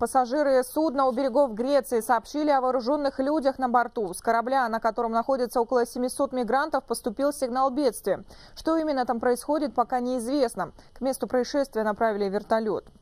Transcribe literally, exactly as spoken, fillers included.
Пассажиры судна у берегов Греции сообщили о вооруженных людях на борту. С корабля, на котором находится около семисот мигрантов, поступил сигнал бедствия. Что именно там происходит, пока неизвестно. К месту происшествия направили вертолет.